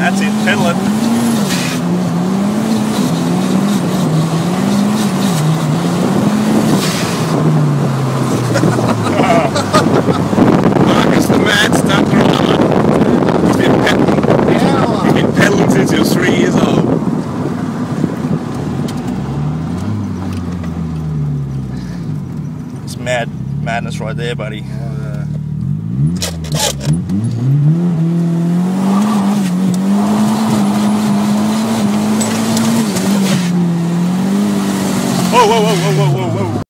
That's it, pedal it. Marcus the mad stunt driver. He's been pedaling since he was 3 years old. It's madness right there, buddy. Whoa, whoa, whoa, whoa, whoa,